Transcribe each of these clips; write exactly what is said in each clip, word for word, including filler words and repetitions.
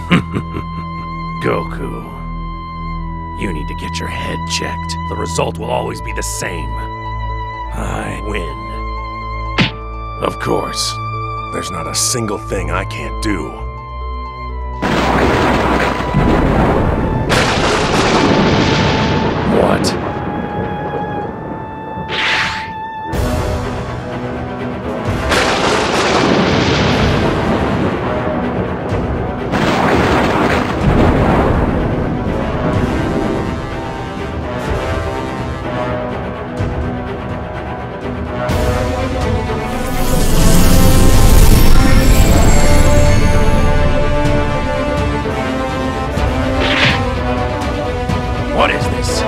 Goku, you need to get your head checked. The result will always be the same. I win. Of course, there's not a single thing I can't do. What? What is this?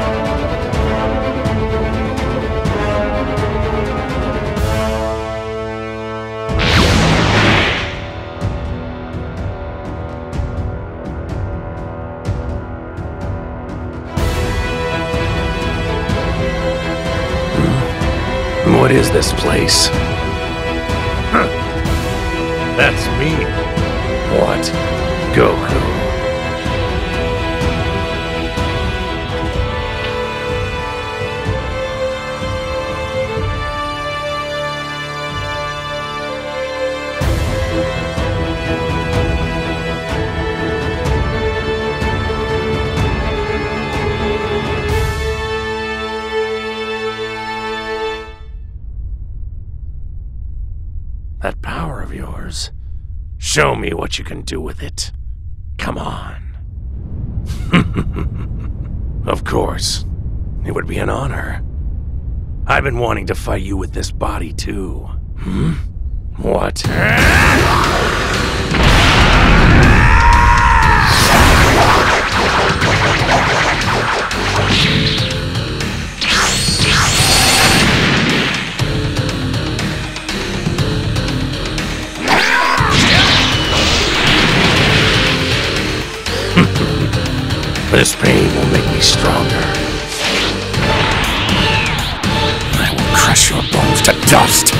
Hmm? What is this place? Huh. That's me. What? Goku. That power of yours. Show me what you can do with it. Come on. Of course. It would be an honor. I've been wanting to fight you with this body, too. Hmm? What? This pain will make me stronger. I will crush your bones to dust.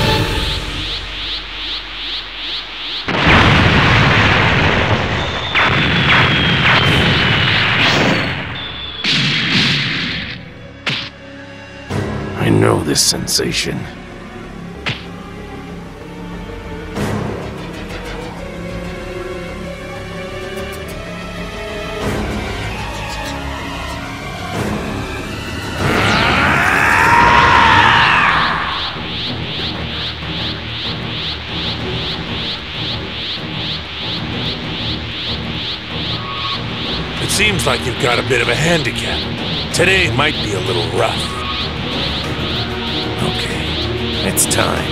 I know this sensation. It seems like you've got a bit of a handicap. Today might be a little rough. Okay, it's time.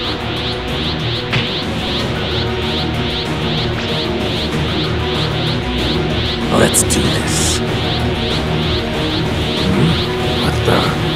Let's do this. Hmm? What the...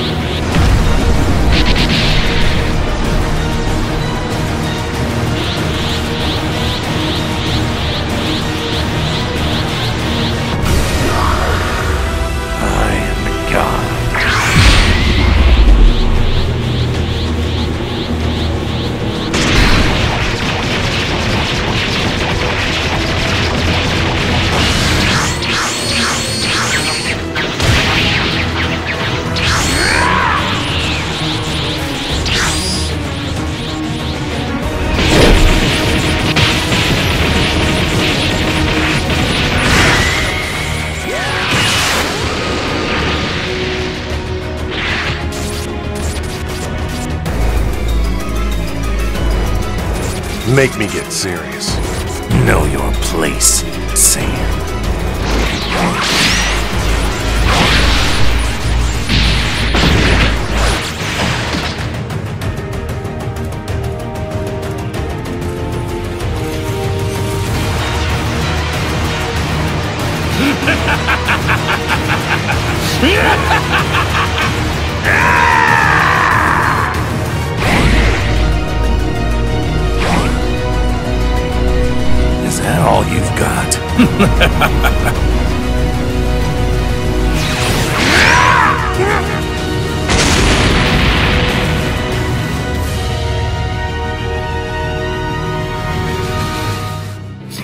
Make me get serious. Know your place, Saiyan. Is that all you've got?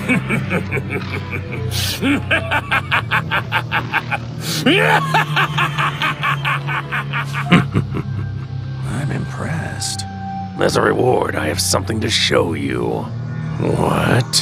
I'm impressed. As a reward, I have something to show you. What?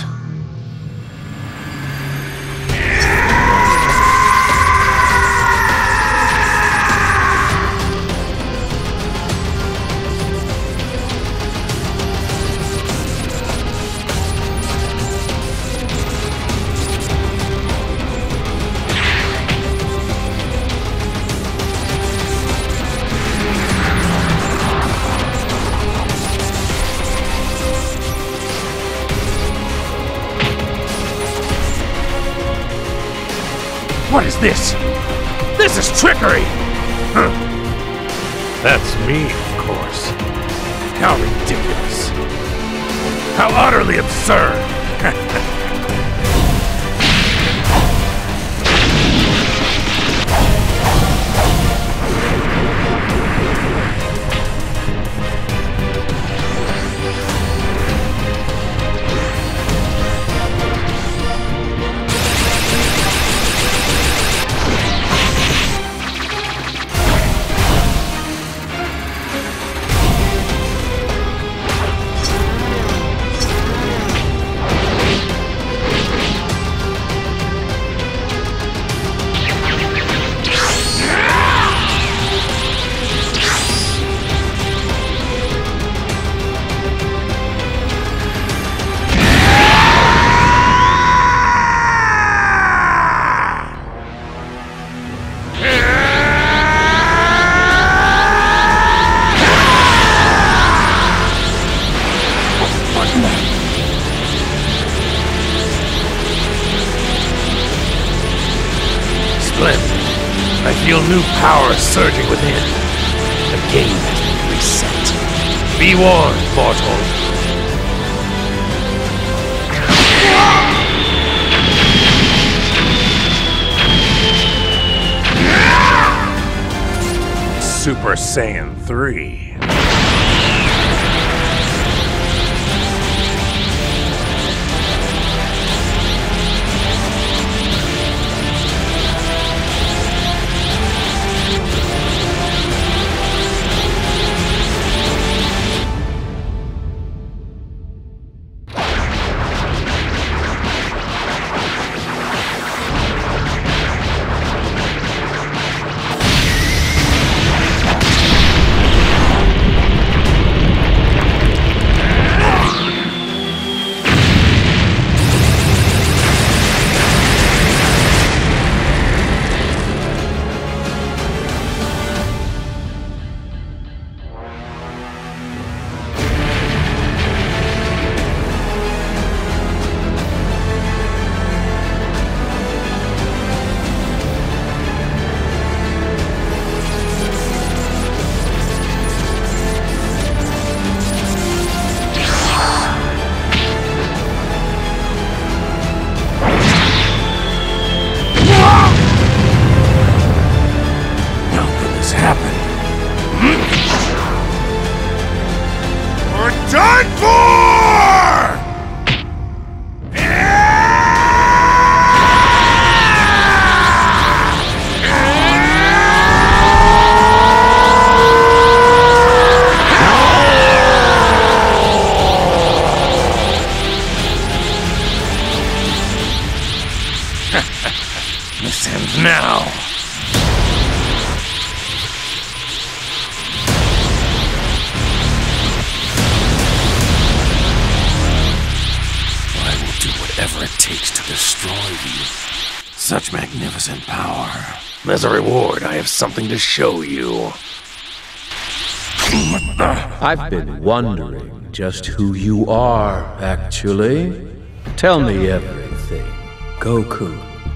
What is this? This is trickery! Huh. That's me, of course. How ridiculous. How utterly absurd! Splendid. I feel new power surging within. The game has been reset. Be warned, mortal. Super Saiyan three. Done for! This ends now. Whatever it takes to destroy you. Such magnificent power. As a reward, I have something to show you. I've been wondering just who you are, actually. Tell me everything, Goku.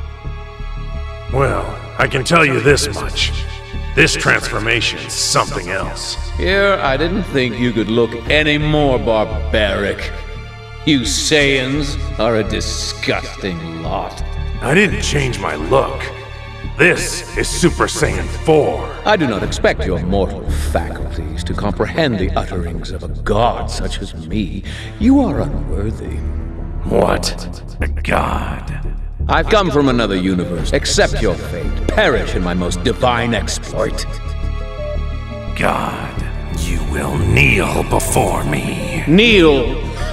Well, I can tell you this much. This transformation's something else. Here, I didn't think you could look any more barbaric. You Saiyans are a disgusting lot. I didn't change my look. This is Super Saiyan four. I do not expect your mortal faculties to comprehend the utterings of a god such as me. You are unworthy. What a god. I've come from another universe. Accept your fate. Perish in my most divine exploit. God, you will kneel before me. Kneel!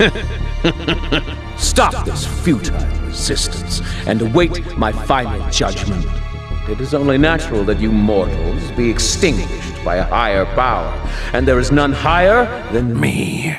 Stop this futile resistance and await my final judgment. It is only natural that you mortals be extinguished by a higher power, and there is none higher than Me.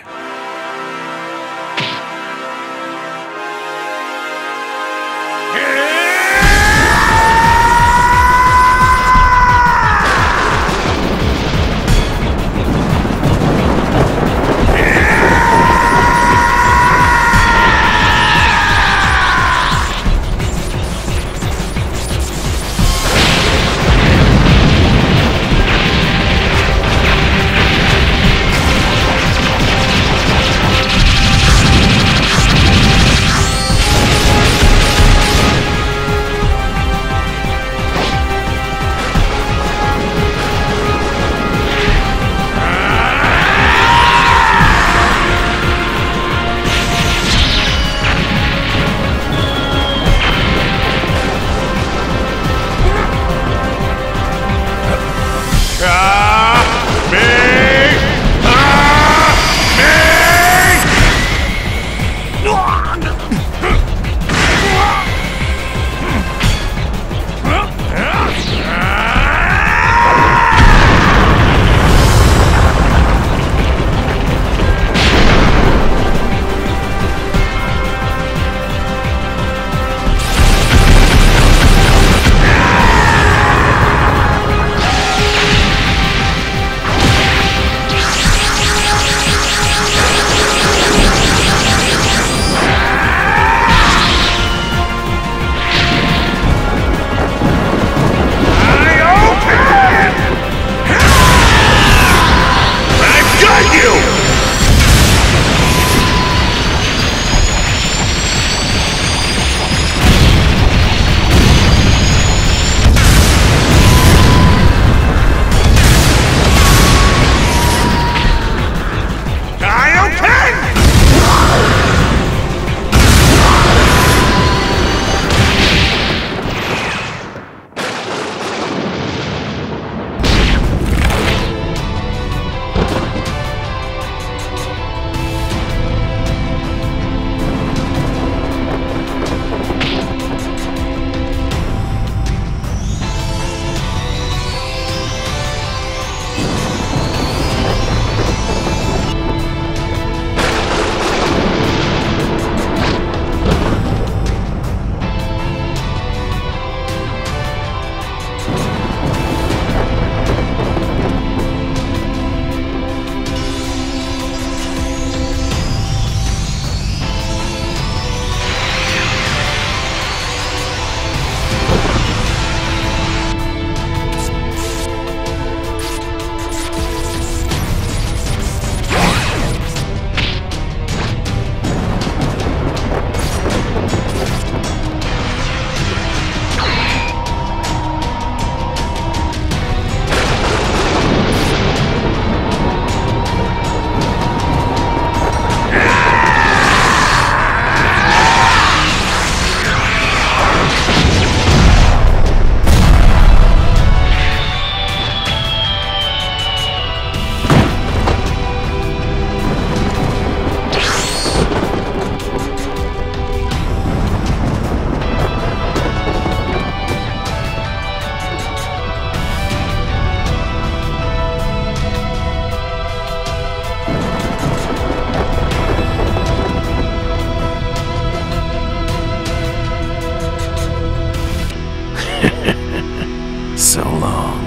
So long.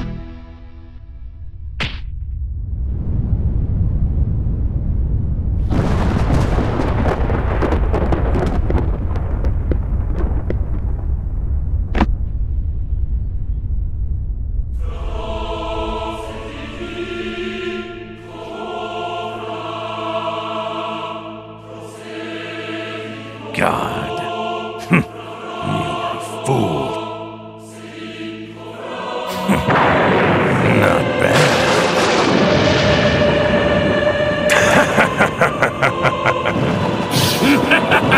God. You're a fool. Not bad. Ha ha ha ha ha ha!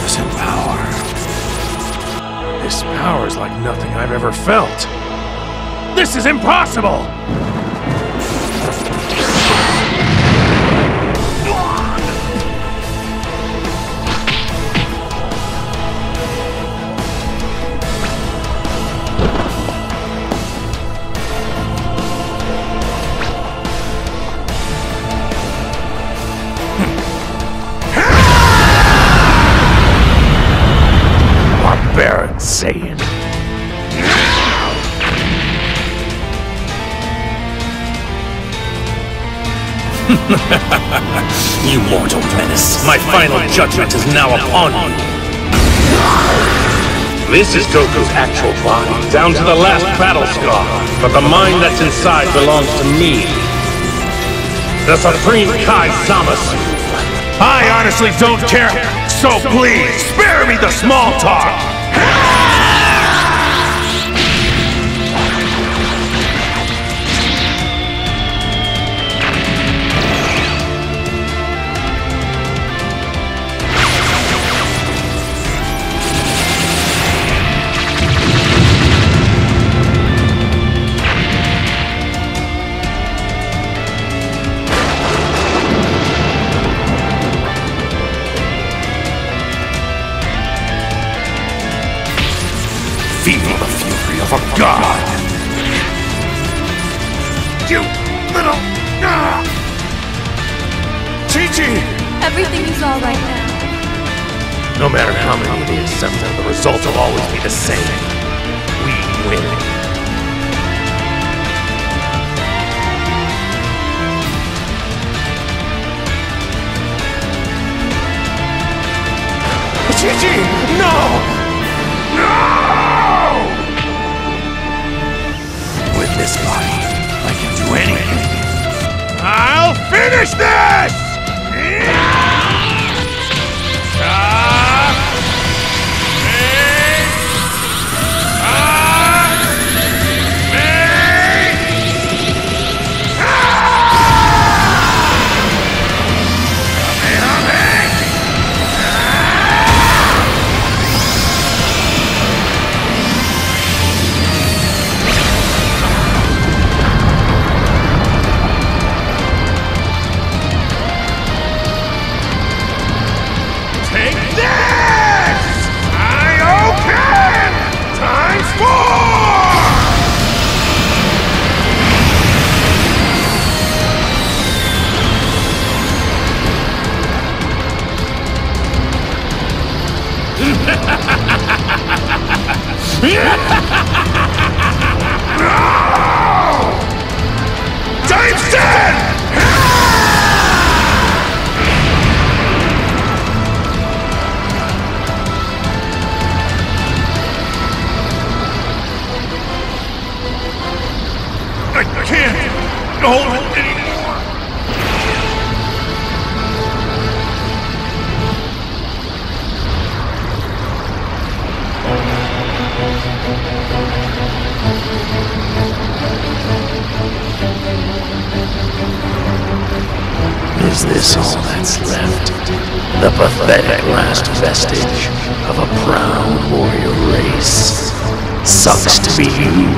magnificent power. This power is like nothing I've ever felt. This is impossible! Barbarian Saiyan. You mortal menace, my final judgment is now upon you. This is Goku's actual body, down to the last battle scar, but the mind that's inside belongs to me. The Supreme Kai Zamasu. I honestly don't care, so please, spare me the small talk! Feel the fury of a god! You little... Ah! Chi-Chi! Everything is all right now. No matter how many they assemble, the result will always be the same. We win. Chi-Chi! No! No! With this body, I can do anything. I'll finish this! Ah! Me! Ah! Me! Times ten! I can't hold it anymore. Is this all that's left? The pathetic last vestige of a proud warrior race. Sucks to be you.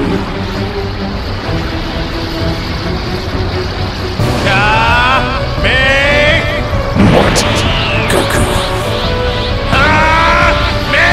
Ka-me! Mortal Goku. Ka-me!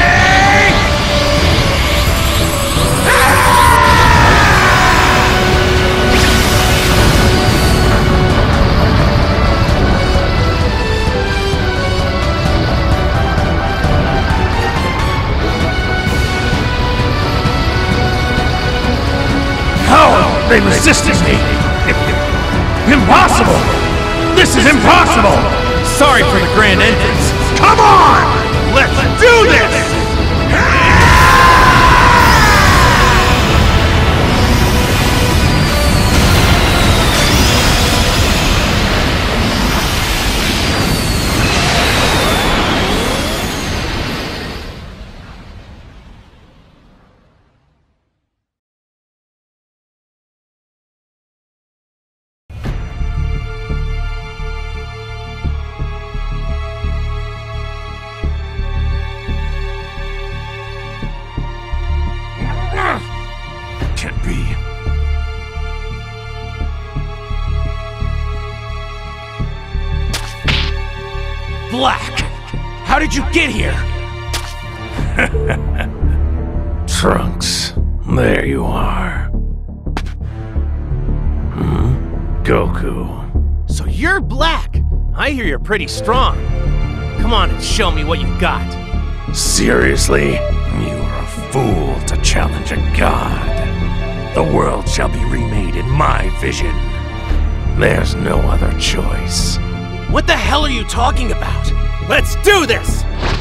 How are they resisting me? Impossible! This is impossible! Sorry for the grand entrance. Come on! Let's do this! be. Black! How did you get here? Trunks, there you are. Hmm? Goku. So you're Black! I hear you're pretty strong. Come on and show me what you've got. Seriously? You are a fool to challenge a god. The world shall be remade in my vision. There's no other choice. What the hell are you talking about? Let's do this!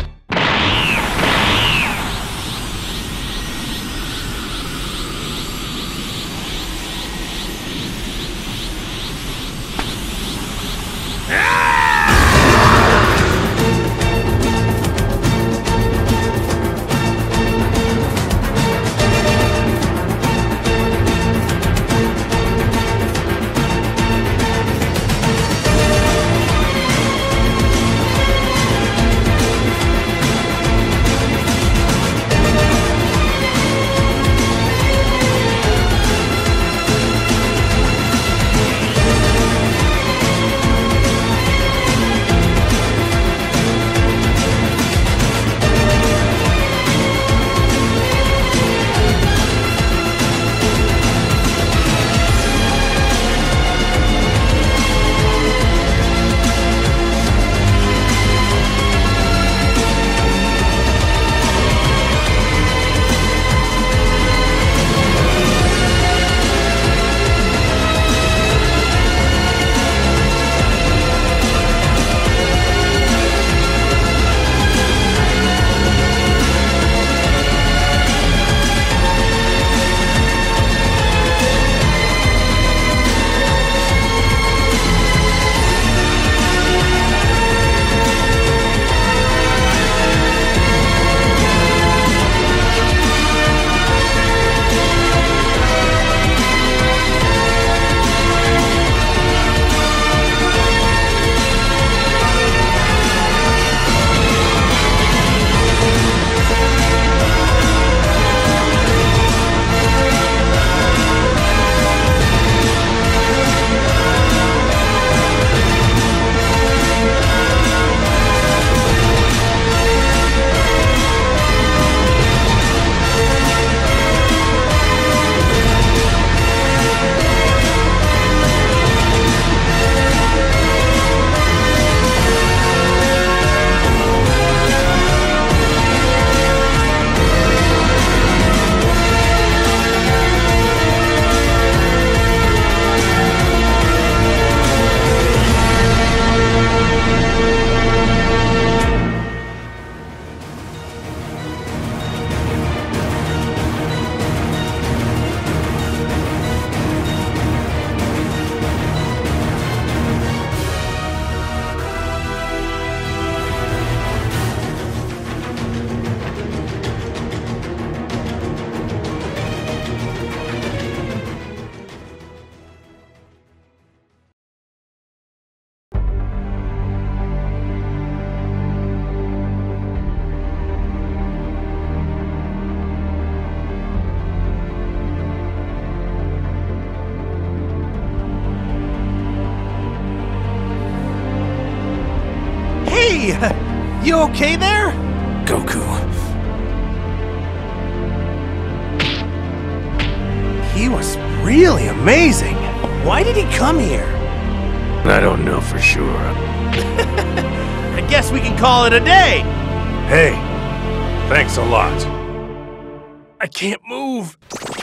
You okay there? Goku. He was really amazing. Why did he come here? I don't know for sure. I guess we can call it a day. Hey, thanks a lot. I can't move.